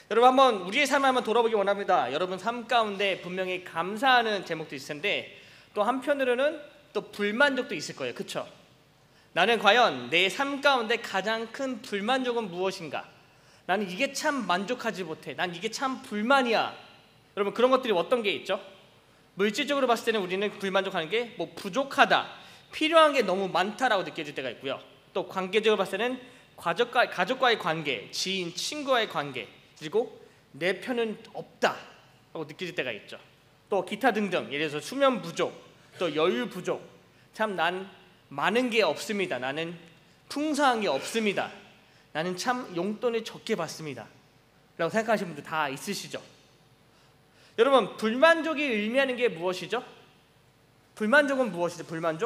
여러분 한번 우리의 삶을 한번 돌아보기 원합니다. 여러분 삶 가운데 분명히 감사하는 제목도 있을 텐데 또 한편으로는 또 불만족도 있을 거예요. 그렇죠? 나는 과연 내 삶 가운데 가장 큰 불만족은 무엇인가? 나는 이게 참 만족하지 못해. 난 이게 참 불만이야. 여러분 그런 것들이 어떤 게 있죠? 물질적으로 봤을 때는 우리는 불만족하는 게 뭐 부족하다, 필요한 게 너무 많다라고 느껴질 때가 있고요. 또 관계적으로 봤을 때는 가족과의 관계, 지인, 친구와의 관계, 그리고 내 편은 없다라고 느껴질 때가 있죠. 또 기타 등등, 예를 들어서 수면 부족, 또 여유 부족, 참 난 많은 게 없습니다. 나는 풍성한 게 없습니다. 나는 참 용돈을 적게 받습니다 라고 생각하시는 분들 다 있으시죠? 여러분 불만족이 의미하는 게 무엇이죠? 불만족은 무엇이죠?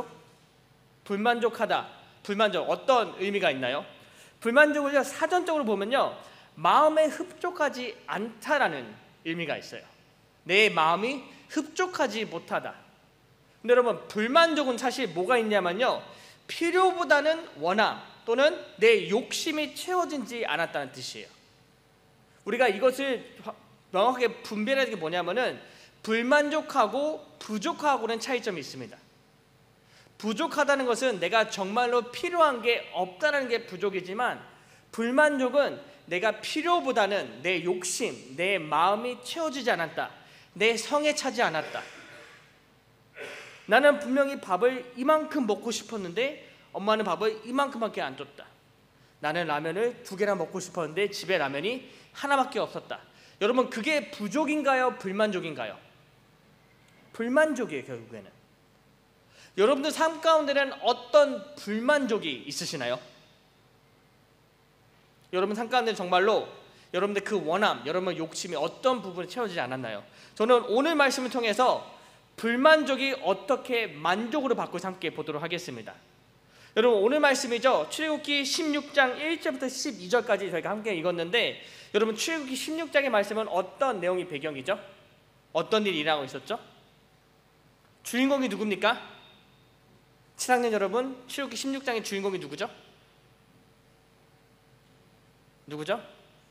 불만족하다, 불만족 어떤 의미가 있나요? 불만족을 사전적으로 보면요, 마음에 흡족하지 않다라는 의미가 있어요. 내 마음이 흡족하지 못하다. 근데 여러분 불만족은 사실 뭐가 있냐면요, 필요보다는 원함 또는 내 욕심이 채워지지 않았다는 뜻이에요. 우리가 이것을 명확하게 분별하는 게 뭐냐면은 불만족하고 부족하고는 차이점이 있습니다. 부족하다는 것은 내가 정말로 필요한 게 없다는 게 부족이지만, 불만족은 내가 필요보다는 내 욕심, 내 마음이 채워지지 않았다, 내 성에 차지 않았다. 나는 분명히 밥을 이만큼 먹고 싶었는데 엄마는 밥을 이만큼밖에 안 줬다. 나는 라면을 2개나 먹고 싶었는데 집에 라면이 하나밖에 없었다. 여러분 그게 부족인가요? 불만족인가요? 불만족이에요. 결국에는 여러분들 삶 가운데는 어떤 불만족이 있으시나요? 여러분 삶 가운데 정말로 여러분들 그 원함, 여러분 욕심이 어떤 부분에 채워지지 않았나요? 저는 오늘 말씀을 통해서 불만족이 어떻게 만족으로 바꾸어서 함께 보도록 하겠습니다. 여러분 오늘 말씀이죠, 출애굽기 16장 1절부터 12절까지 저희가 함께 읽었는데, 여러분 출애굽기 16장의 말씀은 어떤 내용이 배경이죠? 어떤 일이 일어나고 있었죠? 주인공이 누굽니까? 7학년 여러분, 출애굽기 16장의 주인공이 누구죠? 누구죠?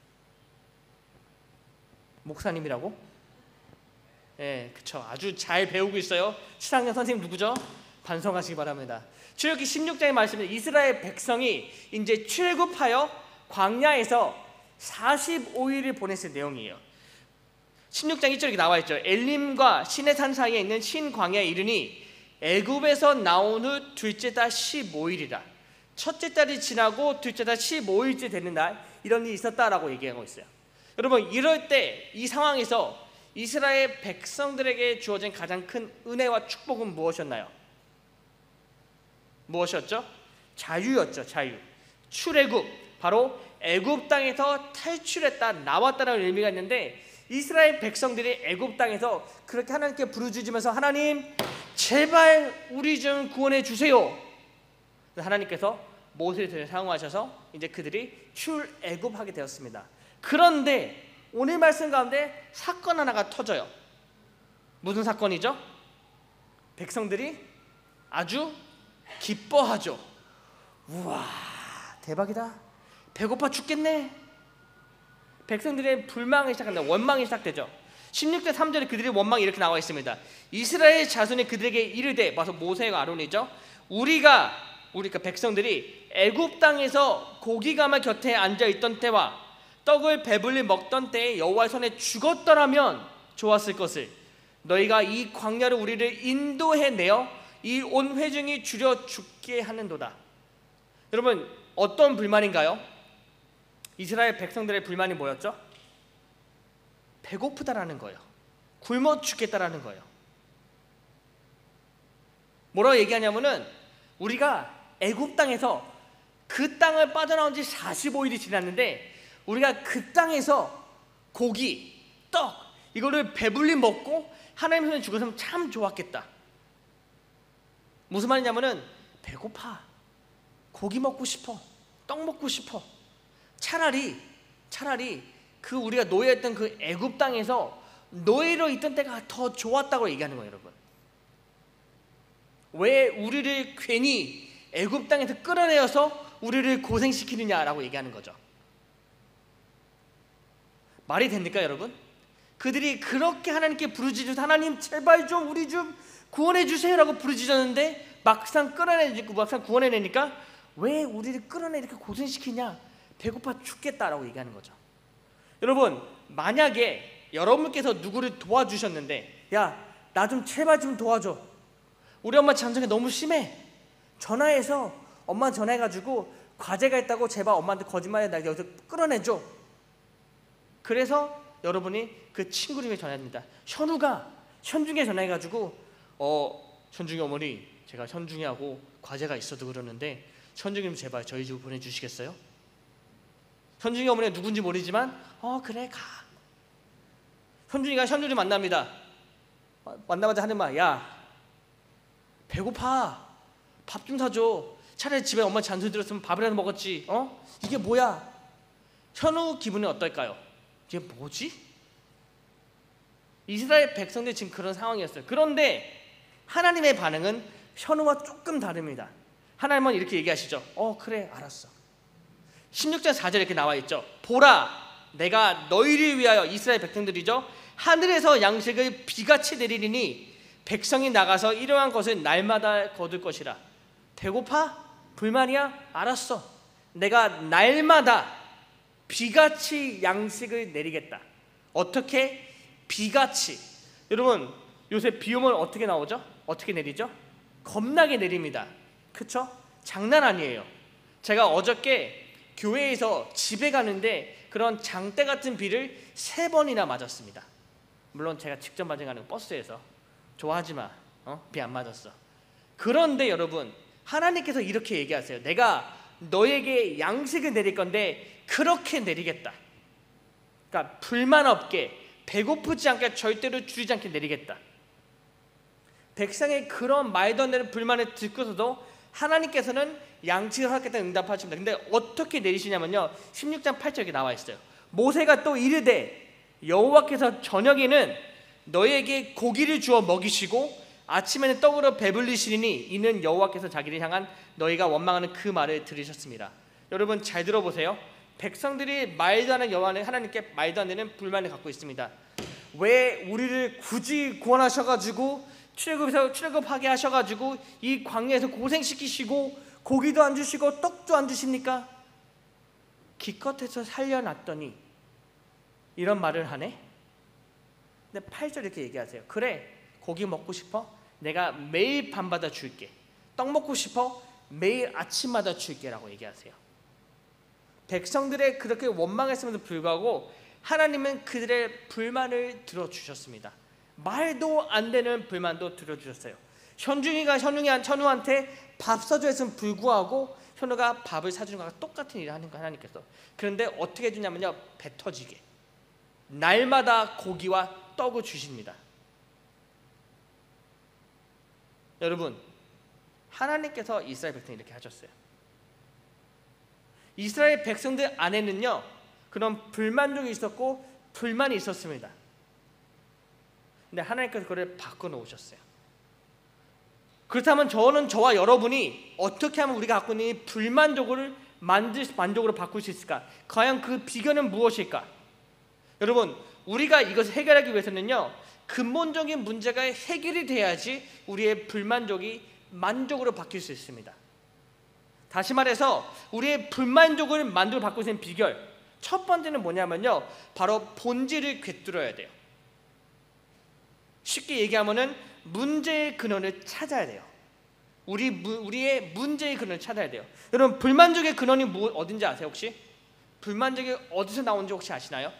목사님이라고? 네, 그쵸. 아주 잘 배우고 있어요. 7학년 선생님 누구죠? 반성하시기 바랍니다. 출애굽기 16장의 말씀은 이스라엘 백성이 이제 출애굽하여 광야에서 45일을 보냈을 내용이에요. 16장 1절에 이렇게 나와 있죠. 엘림과 시내산 사이에 있는 신광야에 이르니 애굽에서 나온 후 둘째 달 15일이라. 첫째 달이 지나고 둘째 달 15일째 되는 날 이런 일이 있었다라고 얘기하고 있어요. 여러분 이럴 때 이 상황에서 이스라엘 백성들에게 주어진 가장 큰 은혜와 축복은 무엇이었나요? 무엇이었죠? 자유였죠. 자유. 출애굽, 바로 애굽 땅에서 탈출했다, 나왔다라는 의미가 있는데, 이스라엘 백성들이 애굽 땅에서 그렇게 하나님께 부르짖으면서 하나님 제발 우리 좀 구원해 주세요. 하나님께서 모세를 사용하셔서 이제 그들이 출애굽하게 되었습니다. 그런데 오늘 말씀 가운데 사건 하나가 터져요. 무슨 사건이죠? 백성들이 아주 기뻐하죠. 우와 대박이다, 배고파 죽겠네. 백성들의 불망이 시작한다. 원망이 시작되죠. 16절 3절에 그들의 원망이 이렇게 나와 있습니다. 이스라엘 자손이 그들에게 이르되, 봐서 모세와 아론이죠, 우리가 백성들이 애굽 땅에서 고기가마 곁에 앉아있던 때와 떡을 배불리 먹던 때에 여호와의 손에 죽었더라면 좋았을 것을, 너희가 이 광야로 우리를 인도해내어 이 온 회중이 줄여 죽게 하는도다. 여러분 어떤 불만인가요? 이스라엘 백성들의 불만이 뭐였죠? 배고프다라는 거예요. 굶어 죽겠다라는 거예요. 뭐라고 얘기하냐면은, 우리가 애굽 땅에서 그 땅을 빠져나온 지 45일이 지났는데 우리가 그 땅에서 고기, 떡 이거를 배불리 먹고 하나님 손에 죽었으면 참 좋았겠다. 무슨 말이냐면은 배고파, 고기 먹고 싶어, 떡 먹고 싶어. 차라리 그 우리가 노예했던 그 애굽 땅에서 노예로 있던 때가 더 좋았다고 얘기하는 거예요. 여러분 왜 우리를 괜히 애굽 땅에서 끌어내어서 우리를 고생시키느냐라고 얘기하는 거죠. 말이 됩니까 여러분? 그들이 그렇게 하나님께 부르짖어서 하나님 제발 좀 우리 좀 구원해 주세요라고 부르짖었는데 막상 구원해내니까 왜 우리를 끌어내 이렇게 고생시키냐, 배고파 죽겠다라고 얘기하는 거죠. 여러분, 만약에 여러분께서 누구를 도와주셨는데 야 나 좀 제발 좀 도와줘, 우리 엄마 잔소리가 너무 심해, 전화해서 엄마 전화해가지고 과제가 있다고 제발 엄마한테 거짓말해 나 여기서 끌어내줘. 그래서 여러분이 그 친구 중에 전화합니다. 현중에 전화해가지고 현중이 어머니 제가 현중이하고 과제가 있어도 그러는데 현중이님 제발 저희 집으로 보내주시겠어요? 현중이 어머니가 누군지 모르지만 그래 가. 현중이가 현중이 만납니다. 만나자마자 하는 말, 야 배고파, 밥 좀 사줘. 차라리 집에 엄마 잔소리 들었으면 밥이라도 먹었지. 이게 뭐야? 현우 기분이 어떨까요? 이게 뭐지? 이스라엘 백성들이 지금 그런 상황이었어요. 그런데 하나님의 반응은 현우와 조금 다릅니다. 하나님은 이렇게 얘기하시죠. 그래 알았어. 16장 4절에 이렇게 나와 있죠. 보라 내가 너희를 위하여, 이스라엘 백성들이죠, 하늘에서 양식을 비같이 내리리니 백성이 나가서 일용할 것을 날마다 거둘 것이라. 배고파? 불만이야? 알았어. 내가 날마다 비같이 양식을 내리겠다. 어떻게? 비같이. 여러분 요새 비 오면 어떻게 나오죠? 어떻게 내리죠? 겁나게 내립니다. 그쵸? 장난 아니에요. 제가 어저께 교회에서 집에 가는데 그런 장대 같은 비를 3번이나 맞았습니다. 물론 제가 직접 맞은 가는 버스에서. 좋아하지 마. 비 안 맞았어. 그런데 여러분 하나님께서 이렇게 얘기하세요. 내가 너에게 양식을 내릴 건데 그렇게 내리겠다. 그러니까 불만 없게, 배고프지 않게, 절대로 줄이지 않게 내리겠다. 백성의 그런 말도 안 되는 불만을 듣고서도 하나님께서는 양식을 하겠다는 응답하십니다. 근데 어떻게 내리시냐면요, 16장 8절에 나와 있어요. 모세가 또 이르되 여호와께서 저녁에는 너에게 고기를 주어 먹이시고 아침에는 떡으로 배불리시리니 이는 여호와께서 자기를 향한 너희가 원망하는 그 말을 들으셨습니다. 여러분 잘 들어보세요. 백성들이 말도 안 되는 하나님께 말도 안 되는 불만을 갖고 있습니다. 왜 우리를 굳이 구원하셔가지고 출애굽하게 하셔가지고 이 광야에서 고생시키시고 고기도 안 주시고 떡도 안 주십니까? 기껏해서 살려놨더니 이런 말을 하네. 근데 8절 이렇게 얘기하세요. 그래 고기 먹고 싶어? 내가 매일 밤마다 줄게. 떡 먹고 싶어? 매일 아침마다 줄게 라고 얘기하세요. 백성들의 그렇게 원망했음에도 불구하고 하나님은 그들의 불만을 들어주셨습니다. 말도 안 되는 불만도 들어주셨어요. 현중이가 현우한테 밥 사줘 했으면 불구하고 현우가 밥을 사주는 것과 똑같은 일을 하는 거 하나님께서. 그런데 어떻게 해주냐면요, 배 터지게 날마다 고기와 떡을 주십니다. 여러분 하나님께서 이스라엘 백성 이렇게 하셨어요. 이스라엘 백성들 안에는요 그런 불만족이 있었고 불만이 있었습니다. 근데 하나님께서 그걸 바꿔놓으셨어요. 그렇다면 저와 여러분이 어떻게 하면 우리가 갖고 있는 이 불만족을 만족으로 바꿀 수 있을까? 과연 그 비결은 무엇일까? 여러분 우리가 이것을 해결하기 위해서는요 근본적인 문제가 해결이 돼야지 우리의 불만족이 만족으로 바뀔 수 있습니다. 다시 말해서 우리의 불만족을 만족으로 바꿀 수 있는 비결, 첫 번째는 뭐냐면요 바로 본질을 꿰뚫어야 돼요. 쉽게 얘기하면은 문제의 근원을 찾아야 돼요. 우리의 문제의 근원을 찾아야 돼요. 여러분 불만족의 근원이 어딘지 아세요 혹시? 불만족이 어디서 나오는지 혹시 아시나요?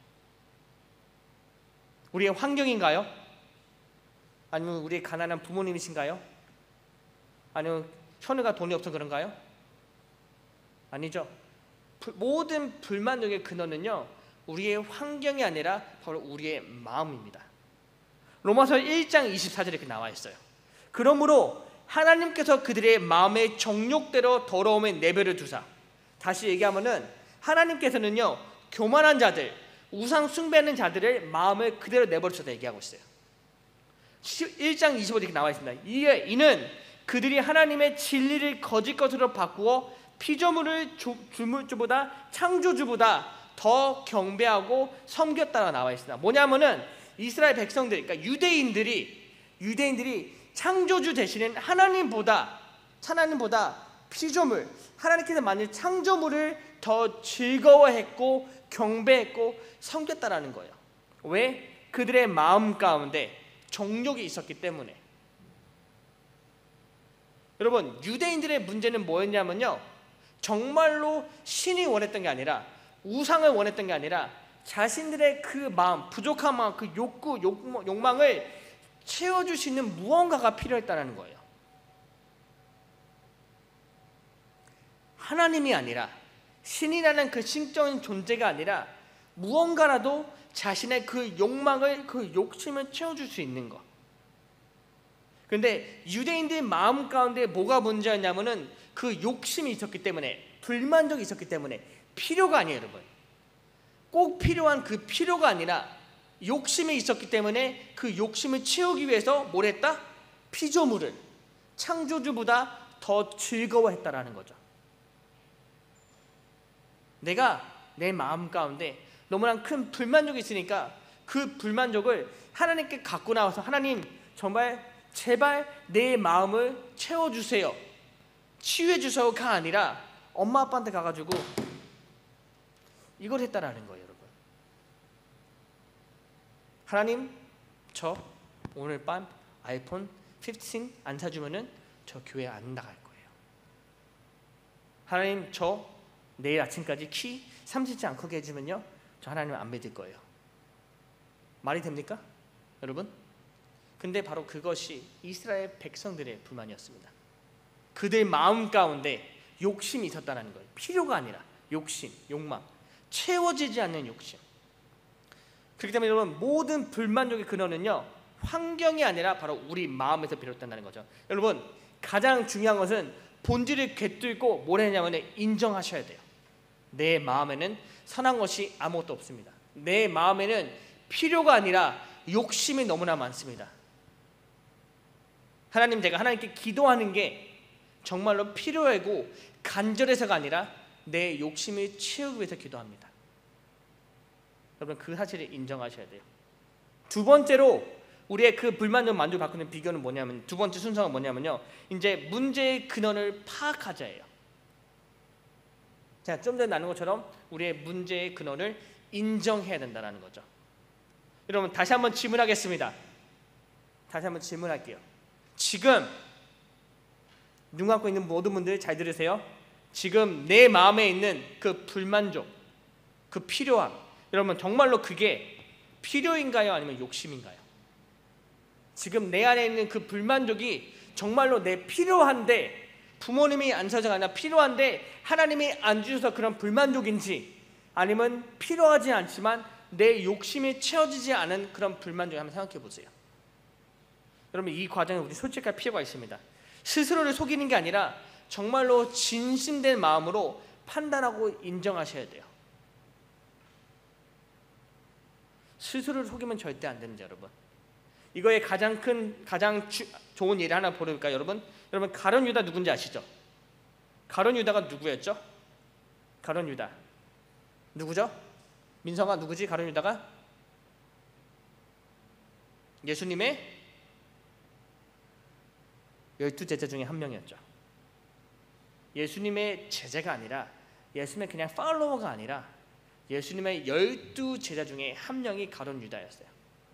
우리의 환경인가요? 아니면 우리의 가난한 부모님이신가요? 아니면 현우가 돈이 없어서 그런가요? 아니죠. 모든 불만족의 근원은요 우리의 환경이 아니라 바로 우리의 마음입니다. 로마서 1장 24절에 이렇게 나와 있어요. 그러므로 하나님께서 그들의 마음의 정욕대로 더러움에 내버려 두사. 다시 얘기하면은 하나님께서는요 교만한 자들, 우상 숭배하는 자들의 마음을 그대로 내버려 두셨다 얘기하고 있어요. 1장 25절에 이렇게 나와 있습니다. 이는 그들이 하나님의 진리를 거짓 것으로 바꾸어 피조물을 창조주보다 더 경배하고 섬겼다가 나와 있습니다. 뭐냐면은 이스라엘 백성들, 그러니까 유대인들이 창조주 되시는 하나님보다 피조물, 하나님께서 만든 창조물을 더 즐거워했고 경배했고 섬겼다라는 거예요. 왜? 그들의 마음 가운데 정욕이 있었기 때문에. 여러분, 유대인들의 문제는 뭐였냐면요, 정말로 신이 원했던 게 아니라, 우상을 원했던 게 아니라 자신들의 그 마음, 부족한 마음, 그 욕망을 채워줄 수 있는 무언가가 필요했다는 거예요. 하나님이 아니라, 신이라는 그 신적인 존재가 아니라 무언가라도 자신의 그 욕망을, 그 욕심을 채워줄 수 있는 것. 그런데 유대인들의 마음 가운데 뭐가 문제였냐면은 그 욕심이 있었기 때문에, 불만족이 있었기 때문에, 필요가 아니에요, 여러분. 꼭 필요한 그 필요가 아니라 욕심이 있었기 때문에 그 욕심을 채우기 위해서 뭘 했다? 피조물을 창조주보다 더 즐거워했다라는 거죠. 내가 내 마음 가운데 너무나 큰 불만족이 있으니까 그 불만족을 하나님께 갖고 나와서, 하나님 정말 제발 내 마음을 채워주세요, 치유해주세요가 아니라 엄마 아빠한테 가가지고 이걸 했다라는 거예요. 여러분, 하나님 저 오늘 밤 아이폰 15 안 사주면은 저 교회 안 나갈 거예요. 하나님 저 내일 아침까지 키 30cm 안 크게 해주면요 저 하나님 안 믿을 거예요. 말이 됩니까 여러분? 근데 바로 그것이 이스라엘 백성들의 불만이었습니다. 그들 마음 가운데 욕심이 있었다는 거예요. 필요가 아니라 욕심, 욕망, 채워지지 않는 욕심. 그렇기 때문에 여러분, 모든 불만족의 근원은요 환경이 아니라 바로 우리 마음에서 비롯된다는 거죠. 여러분, 가장 중요한 것은 본질을 꿰뚫고 뭘 했냐면 인정하셔야 돼요. 내 마음에는 선한 것이 아무것도 없습니다. 내 마음에는 필요가 아니라 욕심이 너무나 많습니다. 하나님, 제가 하나님께 기도하는 게 정말로 필요하고 간절해서가 아니라 내 욕심을 채우기 위해서 기도합니다. 여러분, 그 사실을 인정하셔야 돼요. 두 번째로 우리의 그 불만족 만족 바꾸는 비결은 뭐냐면, 두 번째 순서가 뭐냐면요, 이제 문제의 근원을 파악하자예요. 제가 좀 전에 나눈 것처럼 우리의 문제의 근원을 인정해야 된다는 거죠. 여러분, 다시 한번 질문하겠습니다. 다시 한번 질문할게요. 지금 눈 감고 있는 모든 분들 잘 들으세요. 지금 내 마음에 있는 그 불만족, 그 필요함, 여러분 정말로 그게 필요인가요? 아니면 욕심인가요? 지금 내 안에 있는 그 불만족이 정말로 내 필요한데, 부모님이 안 사줘가 아니라 필요한데 하나님이 안 주셔서 그런 불만족인지, 아니면 필요하지 않지만 내 욕심이 채워지지 않은 그런 불만족을 한번 생각해 보세요. 여러분, 이 과정에 우리 솔직할 필요가 있습니다. 스스로를 속이는 게 아니라 정말로 진심된 마음으로 판단하고 인정하셔야 돼요. 스스로를 속이면 절대 안 됩니다, 여러분. 이거의 가장 좋은 예를 하나 보여드릴까요, 여러분? 여러분, 가룟 유다 누군지 아시죠? 가룟 유다가 누구였죠? 가룟 유다 누구죠? 민성아, 누구지? 가룟 유다가 예수님의 12제자 중에 한 명이었죠. 예수님의 제자가 아니라, 예수님의 그냥 팔로워가 아니라 예수님의 12제자 중에 한 명이 가룟 유다였어요.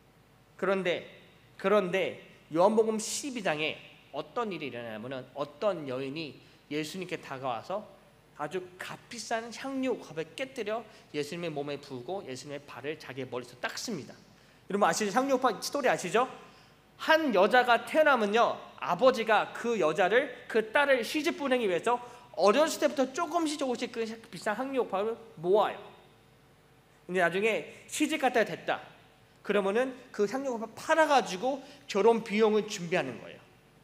그런데 요한복음 12장에 어떤 일이 일어나냐면, 어떤 여인이 예수님께 다가와서 아주 값비싼 향유컵을 깨뜨려 예수님의 몸에 부고 예수님의 발을 자기의 머리에서 닦습니다. 여러분 아시죠? 향유컵 스토리 아시죠? 한 여자가 태어나면요, 아버지가 그 여자를, 그 딸을 시집 보내기 위해서 어렸을 때부터 조금씩 그 비싼 향유옥합을 모아요. 근데 나중에 시집 갔다 됐다 그러면은 그 향유옥합을 팔아가지고 결혼 비용을 준비하는 거예요.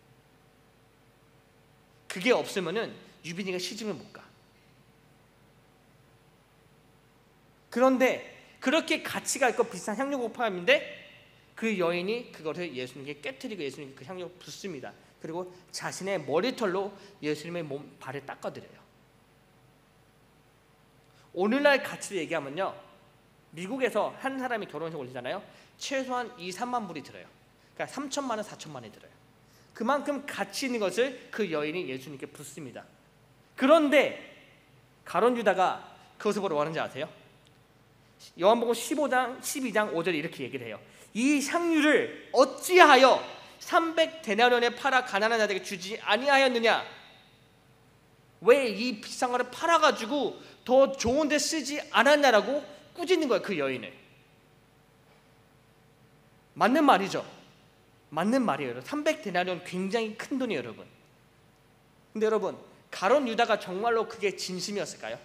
그게 없으면은 유빈이가 시집을 못 가. 그런데 그렇게 가치가 있고 비싼 향유옥합인데 그 여인이 그것을 예수님께 깨뜨리고 예수님께 그 향유를 붓습니다. 그리고 자신의 머리털로 예수님의 발을 닦아드려요. 오늘날 가치를 얘기하면요, 미국에서 한 사람이 결혼식 올리잖아요. 최소한 2, 3만 불이 들어요. 그러니까 3천만 원, 4천만 원이 들어요. 그만큼 가치 있는 것을 그 여인이 예수님께 붓습니다. 그런데 가룟 유다가 그것을 보러 왔는지 아세요? 요한복음 15장 12장 5절에 이렇게 얘기를 해요. 이 향유를 어찌하여 300데나리온에 팔아 가난한 자들에게 주지 아니하였느냐? 왜 이 비싼 거를 팔아가지고 더 좋은 데 쓰지 않았냐라고 꾸짖는 거예요, 그 여인을. 맞는 말이죠. 맞는 말이에요. 300데나리온 굉장히 큰 돈이에요, 여러분. 근데 여러분, 가룟 유다가 정말로 그게 진심이었을까요?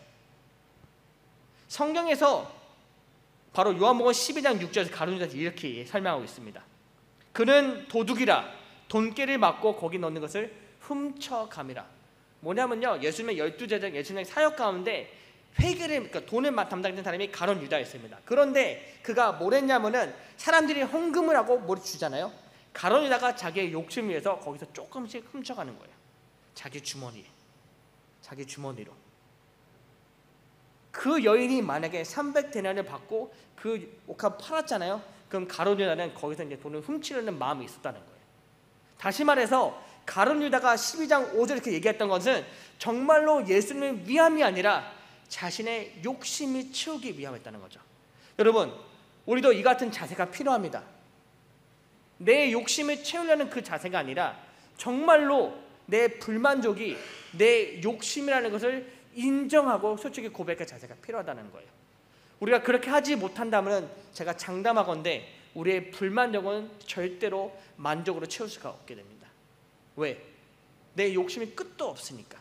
성경에서 바로 요한복음 12장 6절에서 가룟 유다가 이렇게 설명하고 있습니다. 그는 도둑이라 돈깨를 맞고 거기 넣는 것을 훔쳐감이라. 뭐냐면요, 예수님의 12제자, 예수님의 사역 가운데 회계를, 그러니까 돈을 담당했던 사람이 가룟 유다였습니다. 그런데 그가 뭘 했냐면은 사람들이 헌금을 하고 뭘 주잖아요. 가룟 유다가 자기의 욕심을 위해서 거기서 조금씩 훔쳐가는 거예요. 자기 주머니로. 그 여인이 만약에 300데나리온을 받고 그 옷값 팔았잖아요. 그럼 가룟 유다는 거기서 이제 돈을 훔치려는 마음이 있었다는 거예요. 다시 말해서 가룟 유다가 12장 5절 이렇게 얘기했던 것은 정말로 예수님을 위함이 아니라 자신의 욕심이 채우기 위함이었다는 거죠. 여러분, 우리도 이 같은 자세가 필요합니다. 내 욕심을 채우려는 그 자세가 아니라 정말로 내 불만족이 내 욕심이라는 것을 인정하고 솔직히 고백할 자세가 필요하다는 거예요. 우리가 그렇게 하지 못한다면 제가 장담하건대 우리의 불만족은 절대로 만족으로 채울 수가 없게 됩니다. 왜? 내 욕심이 끝도 없으니까.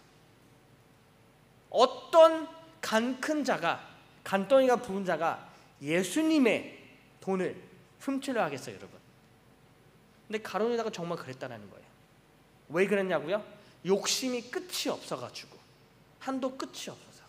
어떤 간 간덩이가 부은 자가 예수님의 돈을 훔치려 하겠어요, 여러분? 근데 가룟 유다가 정말 그랬다는 거예요. 왜 그랬냐고요? 욕심이 끝이 없어가지고, 한도 끝이 없어서.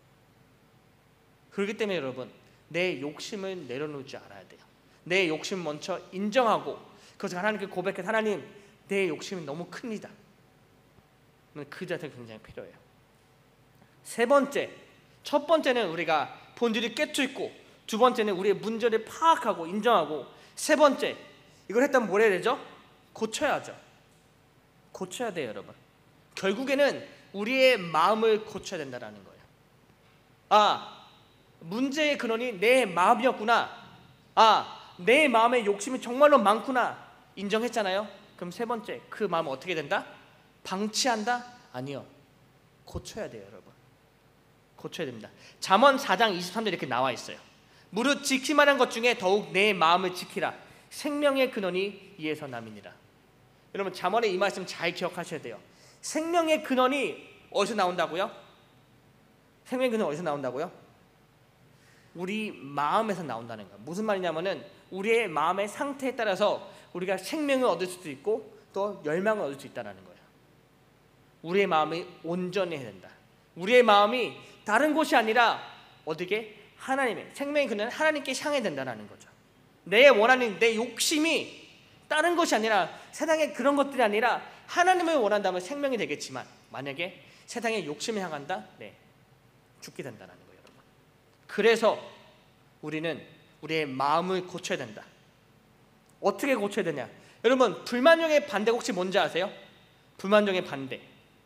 그렇기 때문에 여러분, 내 욕심을 내려놓지 않아야 돼요. 내 욕심 먼저 인정하고 그것을 하나님께 고백해서 하나님, 내 욕심이 너무 큽니다. 그 자세가 굉장히 필요해요. 세 번째, 첫 번째는 우리가 본질이 깨트있고, 두 번째는 우리의 문제를 파악하고 인정하고, 세 번째, 이걸 했다면 뭘 해야 되죠? 고쳐야죠. 고쳐야 돼요, 여러분. 결국에는 우리의 마음을 고쳐야 된다는 거예요. 아, 문제의 근원이 내 마음이었구나. 아, 내 마음에 욕심이 정말로 많구나. 인정했잖아요. 그럼 세 번째, 그 마음은 어떻게 된다? 방치한다? 아니요. 고쳐야 돼요, 여러분. 고쳐야 됩니다. 잠언 4장 23절 이렇게 나와 있어요. 무릇 지키만한 것 중에 더욱 내 마음을 지키라. 생명의 근원이 이에서 남이니라. 여러분, 잠언의 이 말씀 잘 기억하셔야 돼요. 생명의 근원이 어디서 나온다고요? 생명의 근원이 어디서 나온다고요? 우리 마음에서 나온다는 거예요. 무슨 말이냐면은 우리의 마음의 상태에 따라서 우리가 생명을 얻을 수도 있고 또 멸망을 얻을 수 있다는 거예요. 우리의 마음이 온전히 해야 된다. 우리의 마음이 다른 곳이 아니라 어떻게? 하나님의 생명의 근원은 하나님께 향해야 된다는 거죠. 내 원하는 내 욕심이 다른 것이 아니라 세상의 그런 것들이 아니라 하나님을 원한다면 생명이 되겠지만 만약에 세상의 욕심을 향한다? 네, 죽게 된다는 거예요, 여러분. 그래서 우리는 우리의 마음을 고쳐야 된다. 어떻게 고쳐야 되냐? 여러분, 불만족의 반대 혹시 뭔지 아세요? 불만족의 반대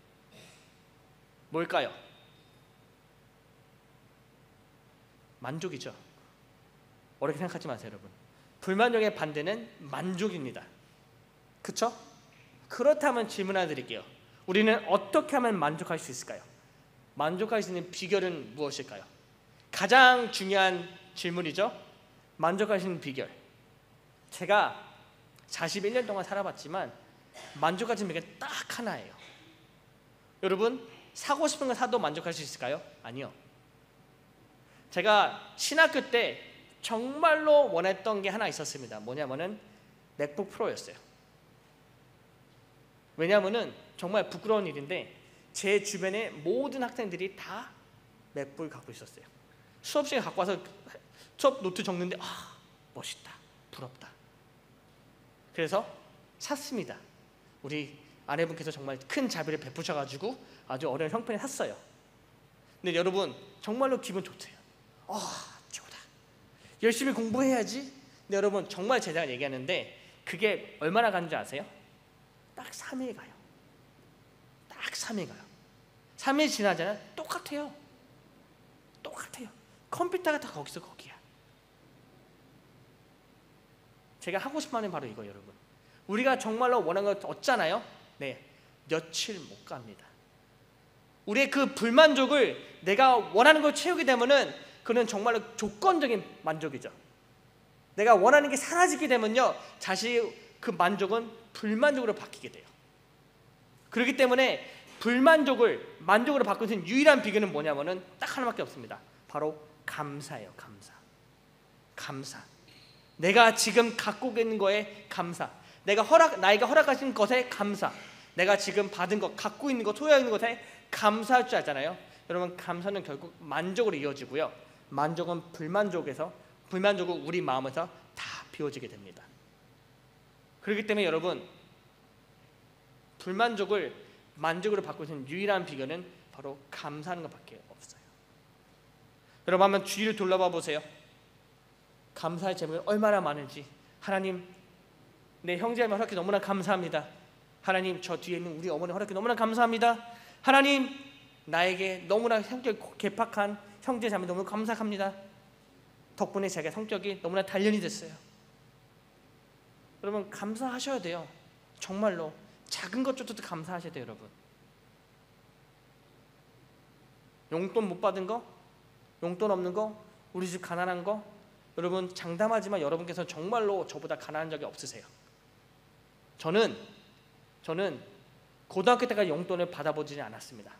뭘까요? 만족이죠. 어렵게 생각하지 마세요, 여러분. 불만족의 반대는 만족입니다. 그렇죠? 그렇다면 질문 하나 드릴게요. 우리는 어떻게 하면 만족할 수 있을까요? 만족할 수 있는 비결은 무엇일까요? 가장 중요한 질문이죠. 만족할 수 있는 비결. 제가 41년 동안 살아봤지만 만족할 수 있는 비결은 딱 하나예요. 여러분, 사고 싶은 거 사도 만족할 수 있을까요? 아니요. 제가 신학교 때 정말로 원했던 게 하나 있었습니다. 뭐냐면은 맥북 프로였어요. 왜냐면은 정말 부끄러운 일인데 제 주변에 모든 학생들이 다 맥북을 갖고 있었어요. 수업 시간에 갖고 와서 수업 노트 적는데 아, 멋있다, 부럽다. 그래서 샀습니다. 우리 아내분께서 정말 큰 자비를 베푸셔가지고 아주 어려운 형편에 샀어요. 근데 여러분 정말로 기분 좋대요. 최고다. 열심히 공부해야지. 근데 여러분 정말 제가 얘기하는데 그게 얼마나 가는지 아세요? 딱 3일 가요. 딱 3일 가요. 3일 지나잖아요. 똑같아요. 컴퓨터가 다 거기서 거기야. 제가 하고 싶은 말은 바로 이거 여러분. 우리가 정말로 원하는 걸 얻잖아요. 네, 며칠 못 갑니다. 우리의 그 불만족을 내가 원하는 걸 채우게 되면은 그는 정말로 조건적인 만족이죠. 내가 원하는 게 사라지게 되면요, 다시 그 만족은 불만족으로 바뀌게 돼요. 그렇기 때문에 불만족을 만족으로 바꾸는 수 있는 유일한 비결은 뭐냐면은 딱 하나밖에 없습니다. 바로 감사예요. 감사. 내가 지금 갖고 있는 거에 감사. 나에게 허락하신 것에 감사. 내가 지금 받은 것, 갖고 있는 것, 소유하고 있는 것에 감사할 줄 알잖아요. 여러분 감사는 결국 만족으로 이어지고요. 만족은 불만족은 우리 마음에서 다 비워지게 됩니다. 그렇기 때문에 여러분 불만족을 만족으로 바꿀 수 있는 유일한 비결은 바로 감사하는 것밖에 없어요. 여러분 한번 주위를 돌아봐 보세요. 감사의 제목이 얼마나 많은지. 하나님, 내 형제자매 허락해 너무나 감사합니다. 하나님, 저 뒤에 있는 우리 어머니 허락해 너무나 감사합니다. 하나님, 나에게 너무나 성격이 개팍한 형제자매 너무 감사합니다. 덕분에 제가 성격이 너무나 단련이 됐어요. 여러분 감사하셔야 돼요. 정말로 작은 것조차도 감사하셔야 돼요. 여러분 용돈 못 받은 거, 용돈 없는 거, 우리 집 가난한 거, 여러분 장담하지만 여러분께서 정말로 저보다 가난한 적이 없으세요. 저는 고등학교 때까지 용돈을 받아보지는 않았습니다.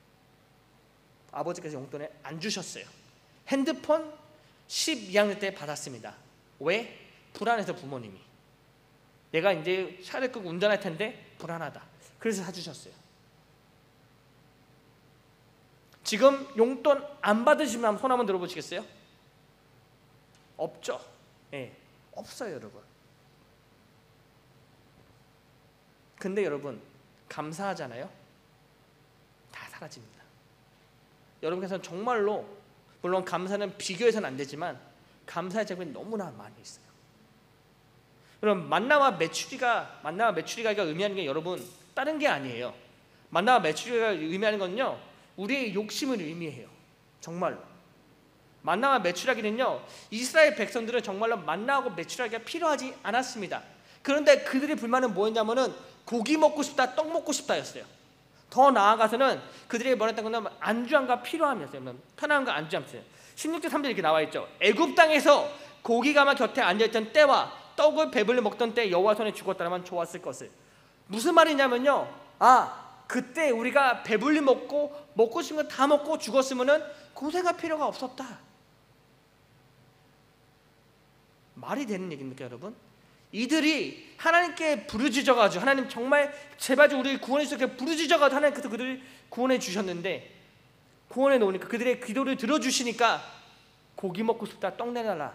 아버지께서 용돈을 안 주셨어요. 핸드폰 12학년 때 받았습니다. 왜? 불안해서 부모님이. 얘가 이제 차를 끄고 운전할 텐데 불안하다. 그래서 사주셨어요. 지금 용돈 안 받으시면 손 한번 들어보시겠어요? 없죠. 없어요, 여러분. 근데 여러분 감사하잖아요. 다 사라집니다. 여러분께서는 정말로, 물론 감사는 비교해서는 안 되지만 감사의 제목이 너무나 많이 있어요. 여러분 만나와 메추리가 의미하는 게 여러분 다른 게 아니에요. 만나와 메추리가 의미하는 건요, 우리의 욕심을 의미해요. 정말로 만나와 메추라기는요, 이스라엘 백성들은 정말로 만나하고 메추라기가 필요하지 않았습니다. 그런데 그들의 불만은 뭐였냐면은 고기 먹고 싶다, 떡 먹고 싶다였어요. 더 나아가서는 그들이 원했던 건 안주함과 필요함이었어요. 편안함과 안주함이었어요. 16절 3절 이렇게 나와 있죠. 애굽 땅에서 고기가마 곁에 앉아있던 때와 떡을 배불리 먹던 때 여호와 손에 죽었다면 좋았을 것을. 무슨 말이냐면요, 그때 우리가 배불리 먹고 싶은 거 다 먹고 죽었으면은 고생할 필요가 없었다. 말이 되는 얘기입니까 여러분? 이들이 하나님께 부르짖어가지고, 하나님 정말 제발 좀 우리를 구원해 주세요. 부르짖어가지고 하나님께서 그들을 구원해 주셨는데, 구원해 놓으니까, 그들의 기도를 들어주시니까 고기 먹고 싶다, 떡 내놔라.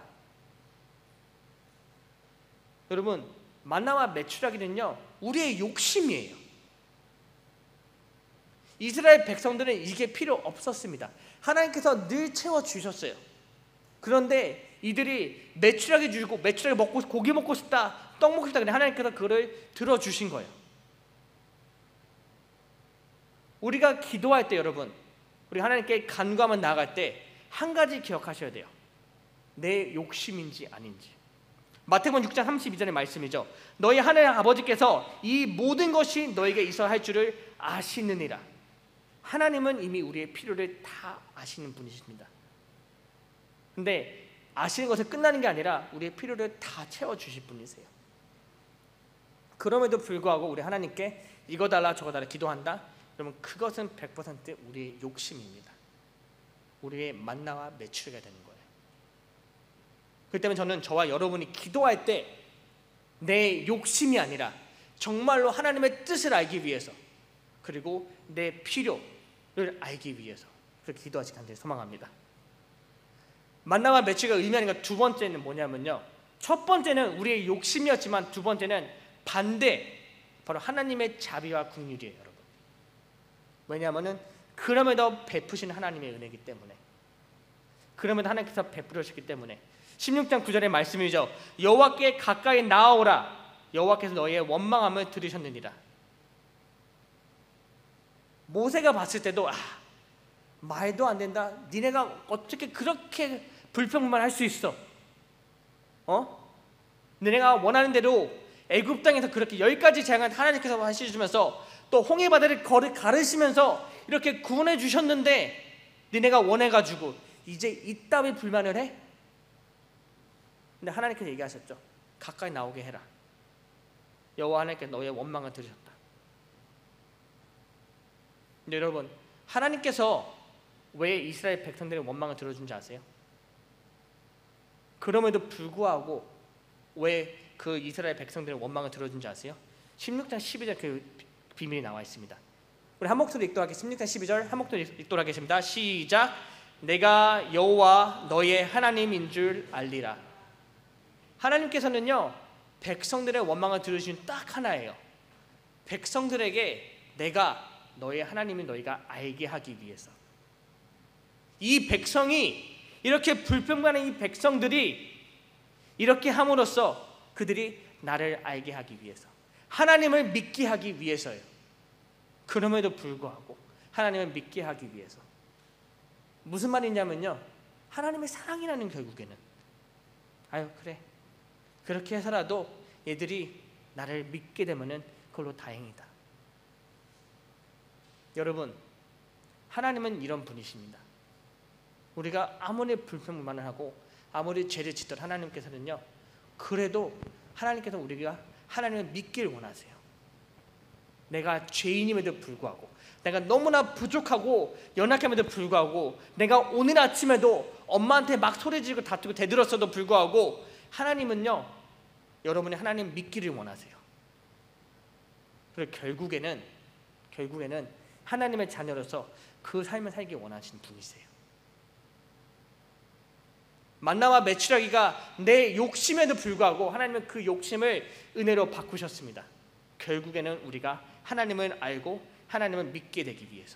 여러분 만나와 메추라기는요 우리의 욕심이에요. 이스라엘 백성들은 이게 필요 없었습니다. 하나님께서 늘 채워주셨어요. 그런데 이들이 메추라기 주고, 메추라기 먹고 고기 먹고 싶다, 떡 먹고 싶다, 근데 하나님께서 그를 들어주신 거예요. 우리가 기도할 때 여러분, 우리 하나님께 간구하며 나아갈 때 한 가지 기억하셔야 돼요. 내 욕심인지 아닌지. 마태복음 6장 32절의 말씀이죠. 너희 하나님 아버지께서 이 모든 것이 너에게 있어야 할 줄을 아시느니라. 하나님은 이미 우리의 필요를 다 아시는 분이십니다. 근데 아시는 것에 끝나는 게 아니라 우리의 필요를 다 채워주실 분이세요. 그럼에도 불구하고 우리 하나님께 이거 달라 저거 달라 기도한다? 그러면 그것은 100% 우리의 욕심입니다. 우리의 만나와 메추리가 되는 거예요. 그렇기 때문에 저는 저와 여러분이 기도할 때 내 욕심이 아니라 정말로 하나님의 뜻을 알기 위해서, 그리고 내 필요를 알기 위해서 그렇게 기도하시기 간절히 소망합니다. 만나와 메추리가 의미하는 것 두 번째는 뭐냐면요, 첫 번째는 우리의 욕심이었지만 두 번째는 반대, 바로 하나님의 자비와 긍휼이에요. 여러분 왜냐하면은 그럼에도 베푸신 하나님의 은혜이기 때문에, 그럼에도 하나님께서 베풀으셨기 때문에 16장 9절의 말씀이죠. 여호와께 가까이 나아오라. 여호와께서 너희의 원망함을 들으셨느니라. 모세가 봤을 때도 말도 안 된다. 니네가 어떻게 그렇게 불평만 할 수 있어? 너네가 원하는 대로 애굽 땅에서 그렇게 10가지 재앙을 하나님께서 하시면서 또 홍해 바다를 가르시면서 이렇게 구원해 주셨는데 너네가 원해가지고 이제 이따위 불만을 해? 근데 하나님께서 얘기하셨죠. 가까이 나오게 해라. 여호와 하나님께서 너의 원망을 들으셨다. 근데 여러분, 하나님께서 왜 이스라엘 백성들의 원망을 들어준지 아세요? 그럼에도 불구하고 왜 그 이스라엘 백성들의 원망을 들어준지 아세요? 16장 12절 그 비밀이 나와 있습니다. 우리 한 목소리 읽도록 하겠습니다. 16장 12절 한 목소리 읽도록 하겠습니다. 시작. 내가 여호와 너의 하나님인 줄 알리라. 하나님께서는요, 백성들의 원망을 들으신 딱 하나예요. 백성들에게 내가 너의 하나님인 너희가 알게 하기 위해서. 이 백성이 이렇게 불평하는 이 백성들이 이렇게 함으로써 그들이 나를 알게 하기 위해서, 하나님을 믿게 하기 위해서요. 그럼에도 불구하고 하나님을 믿게 하기 위해서. 무슨 말이냐면요, 하나님의 사랑이라는, 결국에는 그래, 그렇게 해서라도 얘들이 나를 믿게 되면은 그걸로 다행이다. 여러분, 하나님은 이런 분이십니다. 우리가 아무리 불평불만을 하고 아무리 죄를 짓던 하나님께서는요, 그래도 하나님께서 우리가 하나님을 믿기를 원하세요. 내가 죄인임에도 불구하고, 내가 너무나 부족하고 연약함에도 불구하고, 내가 오늘 아침에도 엄마한테 막 소리지르고 다투고 대들었어도 불구하고 하나님은요, 여러분이 하나님 믿기를 원하세요. 그리고 결국에는 하나님의 자녀로서 그 삶을 살기 원하시는 분이세요. 만나와 메추라기가 내 욕심에도 불구하고 하나님은 그 욕심을 은혜로 바꾸셨습니다. 결국에는 우리가 하나님을 알고 하나님을 믿게 되기 위해서.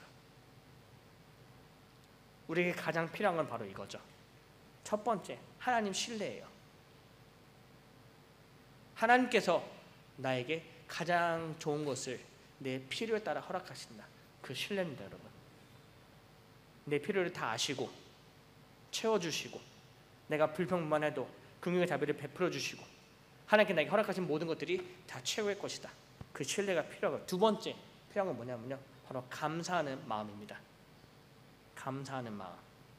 우리에게 가장 필요한 건 바로 이거죠. 첫 번째, 하나님 신뢰예요. 하나님께서 나에게 가장 좋은 것을 내 필요에 따라 허락하신다. 그 신뢰입니다, 여러분. 내 필요를 다 아시고 채워주시고, 내가 불평만 해도 긍휼의 자비를 베풀어 주시고, 하나님께 나에게 허락하신 모든 것들이 다 최고의 것이다. 그 신뢰가 필요하고, 두 번째 필요한 건 뭐냐면요, 바로 감사하는 마음입니다. 감사하는 마음.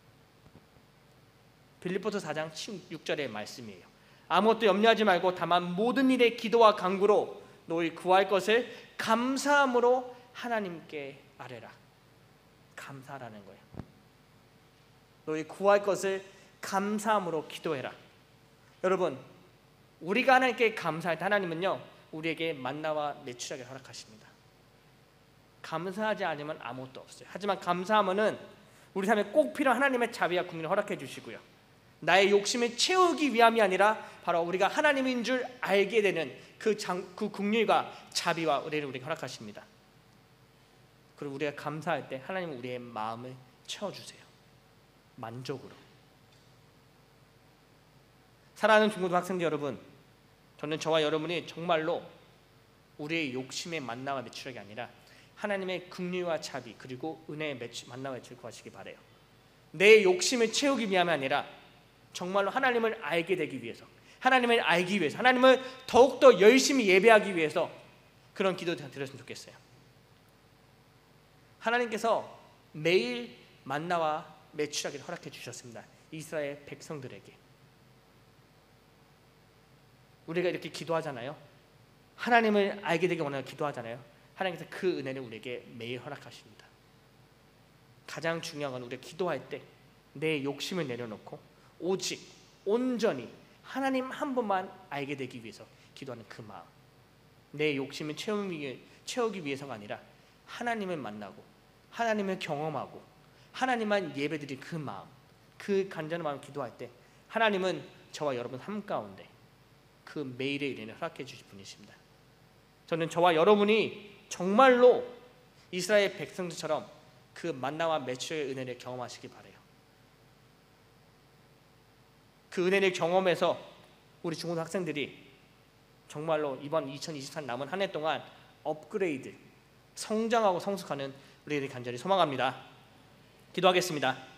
빌립보서 4장 6절의 말씀이에요. 아무것도 염려하지 말고 다만 모든 일에 기도와 간구로 너희 구할 것을 감사함으로 하나님께 아뢰라. 감사라는 거예요. 너희 구할 것을 감사함으로 기도해라. 여러분, 우리가 하나님께 감사할 때 하나님은요, 우리에게 만나와 메추라기를 허락하십니다. 감사하지 않으면 아무것도 없어요. 하지만 감사하면은 우리 삶에 꼭 필요한 하나님의 자비와 긍휼을 허락해 주시고요, 나의 욕심을 채우기 위함이 아니라 바로 우리가 하나님인 줄 알게 되는 그 긍휼과 자비와 은혜를 우리에게 허락하십니다. 그리고 우리가 감사할 때 하나님은 우리의 마음을 채워주세요. 만족으로. 사랑하는 중고등 학생들 여러분, 저는 저와 여러분이 정말로 우리의 욕심의 만나와 매출하기 아니라 하나님의 긍휼과 자비 그리고 은혜의 만나와 매출 구하시기 바라요. 내 욕심을 채우기 위함이 아니라 정말로 하나님을 알게 되기 위해서, 하나님을 알기 위해서, 하나님을 더욱더 열심히 예배하기 위해서 그런 기도 드렸으면 좋겠어요. 하나님께서 매일 만나와 매출하기를 허락해 주셨습니다. 이스라엘 백성들에게. 우리가 이렇게 기도하잖아요. 하나님을 알게 되기 원하는 기도하잖아요. 하나님께서 그 은혜를 우리에게 매일 허락하십니다. 가장 중요한 건 우리가 기도할 때 내 욕심을 내려놓고 오직 온전히 하나님 한 분만 알게 되기 위해서 기도하는 그 마음. 내 욕심을 채우기 위해서가 아니라 하나님을 만나고 하나님을 경험하고 하나님만 예배드릴 그 마음, 그 간절한 마음 기도할 때 하나님은 저와 여러분 삶 가운데 그 매일의 은혜를 허락해 주실 분이십니다. 저는 저와 여러분이 정말로 이스라엘 백성들처럼 그 만나와 매출의 은혜를 경험하시기 바래요. 그 은혜를 경험해서 우리 중고등 학생들이 정말로 이번 2023 남은 한 해 동안 업그레이드, 성장하고 성숙하는 우리들이 간절히 소망합니다. 기도하겠습니다.